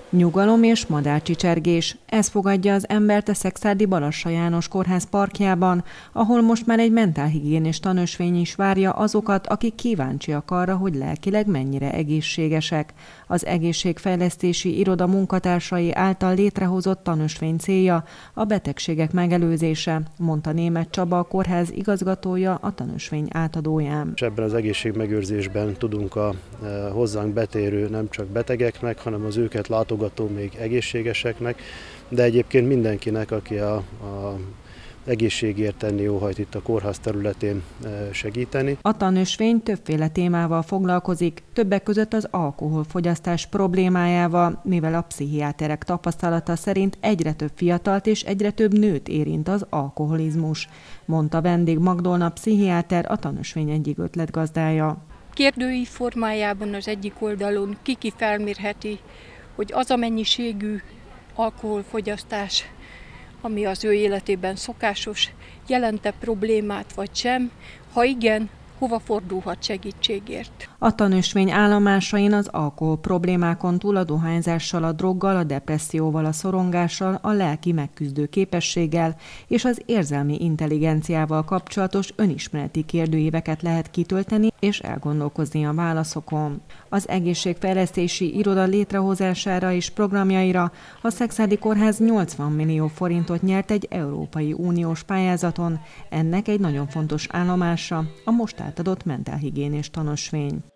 Nyugalom és madárcsicsergés. Ez fogadja az embert a Szekszárdi Balassa János Kórház parkjában, ahol most már egy mentálhigiénés tanösvény is várja azokat, akik kíváncsiak arra, hogy lelkileg mennyire egészségesek. Az egészségfejlesztési iroda munkatársai által létrehozott tanösvény célja a betegségek megelőzése, mondta Németh Csaba, a kórház igazgatója a tanösvény átadóján. Ebben az egészségmegőrzésben tudunk a hozzánk betérő nem csak betegeknek, hanem az őket látogató még egészségeseknek, de egyébként mindenkinek, aki a egészségért tenni óhajt itt a kórház területén segíteni. A tanösvény többféle témával foglalkozik, többek között az alkoholfogyasztás problémájával, mivel a pszichiáterek tapasztalata szerint egyre több fiatalt és egyre több nőt érint az alkoholizmus, mondta Vendég Magdolna pszichiáter, a tanösvény egyik ötletgazdája. Kérdőív formájában az egyik oldalon ki felmérheti, hogy az a mennyiségű alkoholfogyasztás, ami az ő életében szokásos, jelent-e problémát vagy sem, ha igen, hova fordulhat segítségért. A tanösvény állomásain az alkohol problémákon túl a dohányzással, a droggal, a depresszióval, a szorongással, a lelki megküzdő képességgel és az érzelmi intelligenciával kapcsolatos önismereti kérdőíveket lehet kitölteni és elgondolkozni a válaszokon. Az egészségfejlesztési iroda létrehozására és programjaira a Szekszárdi Kórház 80 millió forintot nyert egy Európai Uniós pályázaton. Ennek egy nagyon fontos állomása a most átadott mentálhigiénés tanösvény.